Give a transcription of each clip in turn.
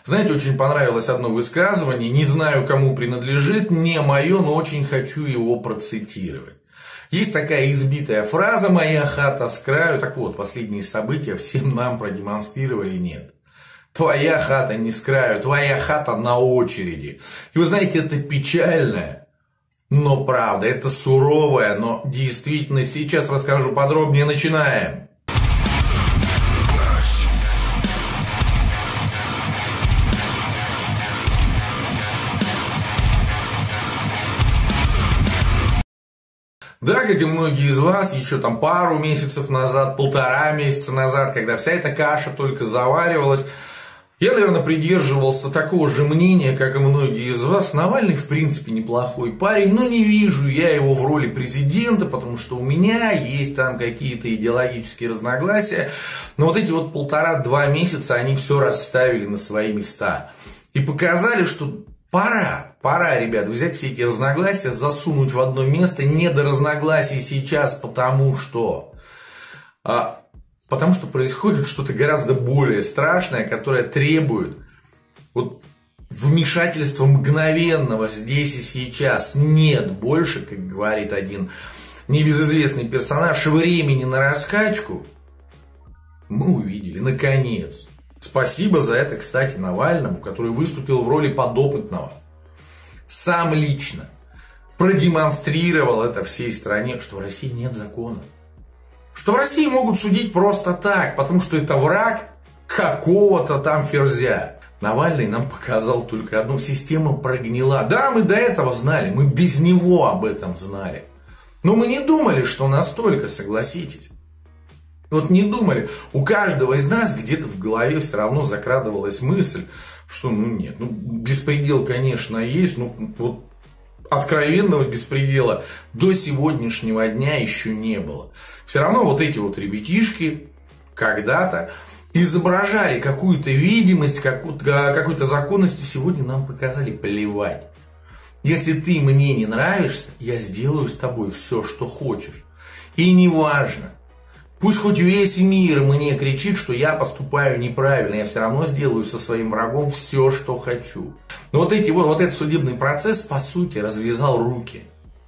Знаете, очень понравилось одно высказывание, не знаю, кому принадлежит, не мое, но очень хочу его процитировать. Есть такая избитая фраза «моя хата с краю». Так вот, последние события всем нам продемонстрировали нет. Твоя хата не с краю, твоя хата на очереди. И вы знаете, это печальная, но правда, это суровая, но действительно. Сейчас расскажу подробнее, начинаем. Да, как и многие из вас, еще там пару месяцев назад, 1,5 месяца назад, когда вся эта каша только заваривалась, я, наверное, придерживался такого же мнения, как и многие из вас. Навальный, в принципе, неплохой парень, но не вижу я его в роли президента, потому что у меня есть там какие-то идеологические разногласия. Но вот эти вот 1,5-2 месяца, они все расставили на свои места. И показали, что пора, ребят, взять все эти разногласия, засунуть в одно место. Не до разногласий сейчас, потому что происходит что-то гораздо более страшное, которое требует вот вмешательства мгновенного здесь и сейчас. Нет больше, как говорит один небезызвестный персонаж, времени на раскачку. Мы увидели, наконец. Спасибо за это, кстати, Навальному, который выступил в роли подопытного. Сам лично продемонстрировал это всей стране, что в России нет закона. Что в России могут судить просто так, потому что это враг какого-то там ферзя. Навальный нам показал только одну: система прогнила. Да, мы до этого знали, мы без него об этом знали. Но мы не думали, что настолько, согласитесь. Вот не думали. У каждого из нас где-то в голове все равно закрадывалась мысль, что беспредел, конечно, есть, вот откровенного беспредела до сегодняшнего дня еще не было. Все равно вот эти вот ребятишки когда-то изображали какую-то видимость, какой-то законности. Сегодня нам показали: плевать. Если ты мне не нравишься, я сделаю с тобой все, что хочешь. И неважно. Пусть хоть весь мир мне кричит, что я поступаю неправильно, я все равно сделаю со своим врагом все, что хочу. Но вот этот судебный процесс, по сути, развязал руки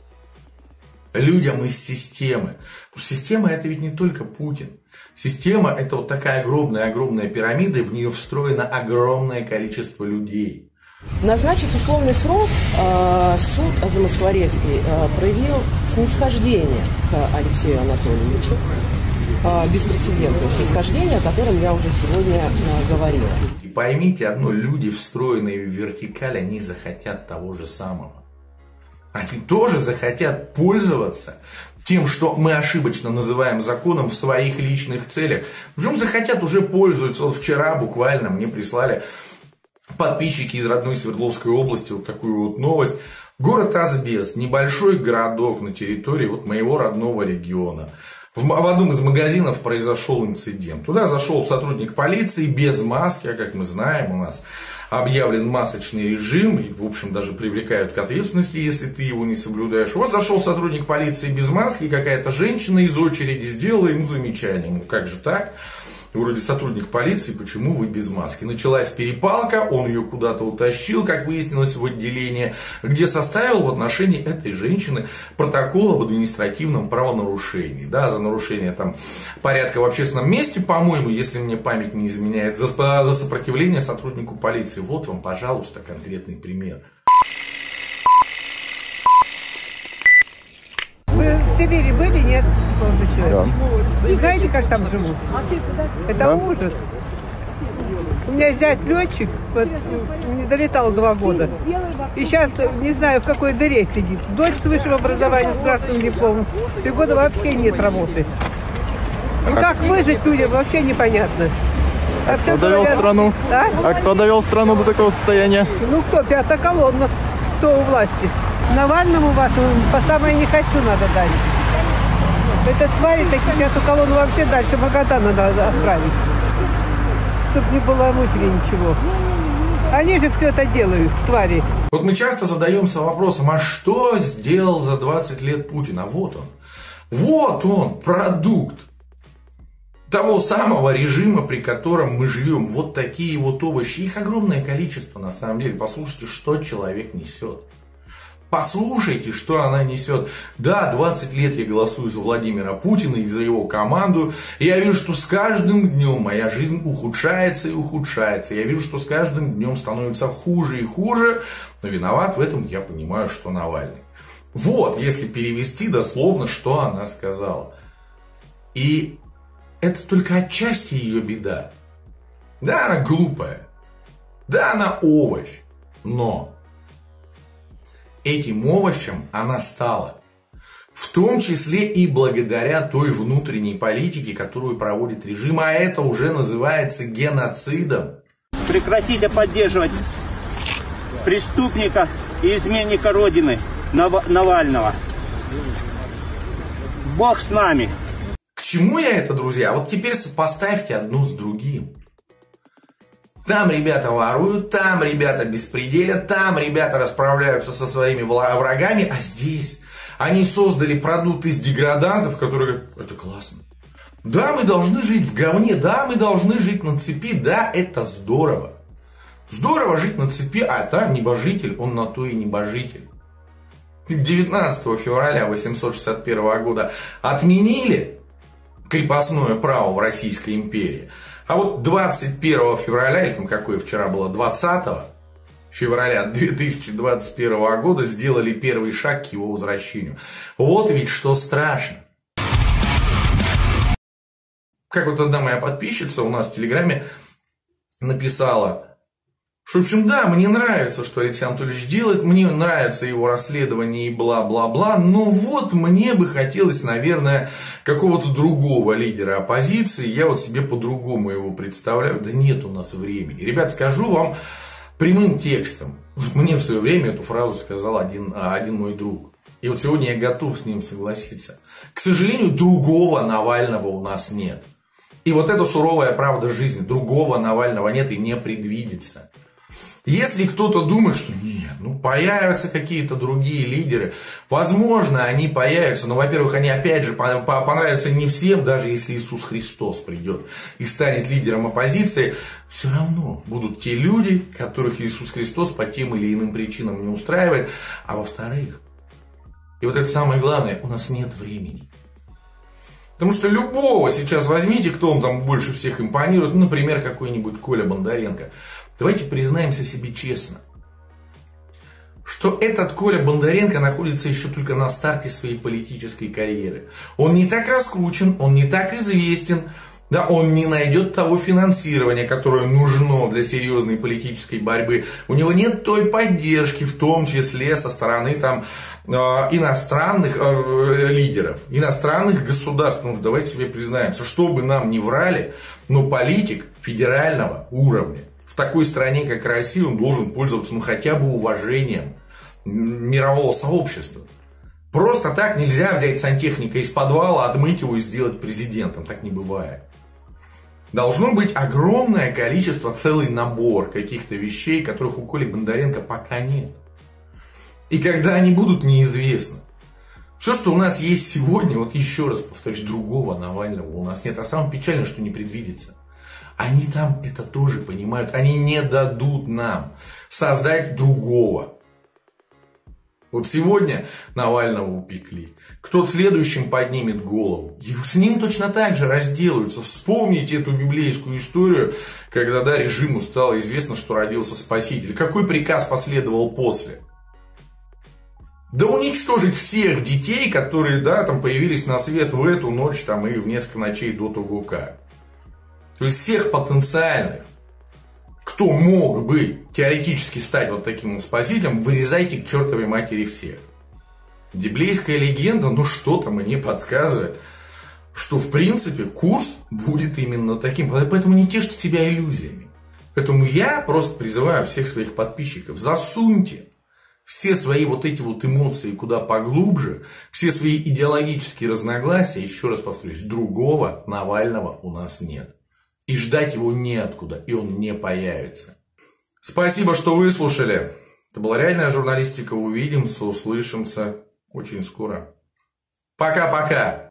людям из системы. Потому что система — это ведь не только Путин. Система — это вот такая огромная пирамида, и в нее встроено огромное количество людей. Назначив условный срок, суд Замоскворецкий проявил снисхождение к Алексею Анатольевичу. Беспрецедентное снисхождение, о котором я уже сегодня говорила. И поймите одно: люди, встроенные в вертикаль, они захотят того же самого. Они тоже захотят пользоваться тем, что мы ошибочно называем законом, в своих личных целях. Причем захотят, уже пользуются. Вот вчера буквально мне прислали подписчики из родной Свердловской области вот такую вот новость. Город Азбест, небольшой городок на территории вот моего родного региона. В одном из магазинов произошел инцидент. Туда зашел сотрудник полиции без маски, а как мы знаем, у нас объявлен масочный режим, и, в общем, даже привлекают к ответственности, если ты его не соблюдаешь. Вот зашел сотрудник полиции без маски, и какая-то женщина из очереди сделала ему замечание. Ну, как же так? Вроде сотрудник полиции, почему вы без маски? Началась перепалка, он ее куда-то утащил, как выяснилось, в отделение, где составил в отношении этой женщины протокол об административном правонарушении. Да, за нарушение там порядка в общественном месте, по-моему, если мне память не изменяет, за сопротивление сотруднику полиции. Вот вам, пожалуйста, конкретный пример. Вы в Сибири были, нет? Да. Знаете, как там живут? Это ужас. У меня зять летчик, не долетал 2 года. И сейчас не знаю, в какой дыре сидит. Дочь с высшим образованием, с красным дипломом. 3 года вообще нет работы. И как выжить людям, вообще непонятно. А кто довел страну? А кто довел страну до такого состояния? Ну кто? 5-я колонна. Кто у власти? Навальному вашему по самое не хочу надо дать. Это твари такие, 5-ю колонну вообще дальше Магадана надо отправить. Чтобы не было мутили ничего. Они же все это делают, твари. Вот мы часто задаемся вопросом: а что сделал за 20 лет Путин? А вот он. Вот он, продукт. того самого режима, при котором мы живем. Вот такие вот овощи. Их огромное количество на самом деле. Послушайте, что человек несет. Послушайте, что она несет. Да, 20 лет я голосую за Владимира Путина и за его команду. И я вижу, что с каждым днем моя жизнь ухудшается и ухудшается. Я вижу, что с каждым днем становится хуже и хуже. Но виноват в этом, я понимаю, что Навальный. Вот, если перевести дословно, что она сказала. И это только отчасти ее беда. Да, она глупая. Да, она овощ. Но этим овощем она стала. В том числе и благодаря той внутренней политике, которую проводит режим. А это уже называется геноцидом. Прекратите поддерживать преступника и изменника Родины Навального. Бог с нами. К чему я это, друзья? Вот теперь сопоставьте одно с другим. Там ребята воруют, там ребята беспределят, там ребята расправляются со своими врагами, а здесь они создали продукт из деградантов, которые говорят, это классно. Да, мы должны жить в говне, да, мы должны жить на цепи, да, это здорово. Здорово жить на цепи, а там небожитель, он на то и небожитель. 19 февраля 861 года отменили крепостное право в Российской империи. А вот 21 февраля, или там какое вчера было, 20 февраля 2021 года сделали первый шаг к его возвращению. Вот ведь что страшно. Как вот одна моя подписчица у нас в Телеграме написала, что, в общем, да, мне нравится, что Алексей Анатольевич делает, мне нравится его расследование и бла-бла-бла, но вот мне бы хотелось, наверное, какого-то другого лидера оппозиции, я вот себе по-другому его представляю, да нет у нас времени. Ребят, скажу вам прямым текстом, мне в свое время эту фразу сказал один мой друг, и вот сегодня я готов с ним согласиться. К сожалению, другого Навального у нас нет. И вот это суровая правда жизни, другого Навального нет и не предвидится. Если кто-то думает, что нет, ну появятся какие-то другие лидеры, возможно, они появятся, но, во-первых, они опять же понравятся не всем, даже если Иисус Христос придет и станет лидером оппозиции, все равно будут те люди, которых Иисус Христос по тем или иным причинам не устраивает, а во-вторых, и вот это самое главное, у нас нет времени. Потому что любого сейчас возьмите, кто вам там больше всех импонирует, ну, например, какой-нибудь Коля Бондаренко. Давайте признаемся себе честно, что этот Коля Бондаренко находится еще только на старте своей политической карьеры. Он не так раскручен, он не так известен, да, он не найдет того финансирования, которое нужно для серьезной политической борьбы. У него нет той поддержки, в том числе со стороны там, иностранных лидеров, иностранных государств. Ну, давайте себе признаемся, что бы нам ни врали, но политик федерального уровня в такой стране, как Россия, он должен пользоваться ну, хотя бы уважением мирового сообщества. Просто так нельзя взять сантехника из подвала, отмыть его и сделать президентом. Так не бывает. Должно быть огромное количество, целый набор каких-то вещей, которых у Коли Бондаренко пока нет. И когда они будут, неизвестно. Все, что у нас есть сегодня, вот еще раз повторюсь, другого Навального у нас нет. А самое печальное, что не предвидится. Они там это тоже понимают. Они не дадут нам создать другого. Вот сегодня Навального упекли. Кто-то следующим поднимет голову. И с ним точно так же разделаются. Вспомните эту библейскую историю, когда да, режиму стало известно, что родился Спаситель. Какой приказ последовал после? Да уничтожить всех детей, которые да, там появились на свет в эту ночь там, и в несколько ночей до того как. То есть всех потенциальных, кто мог бы теоретически стать вот таким вот спасителем, вырезайте к чертовой матери всех. Библейская легенда, ну что-то мне подсказывает, что в принципе курс будет именно таким. Поэтому не тешьте себя иллюзиями. Поэтому я просто призываю всех своих подписчиков, засуньте все свои вот эти вот эмоции куда поглубже, все свои идеологические разногласия, еще раз повторюсь, другого Навального у нас нет. И ждать его неоткуда, и он не появится. Спасибо, что выслушали. Это была реальная журналистика. Увидимся, услышимся очень скоро. Пока-пока.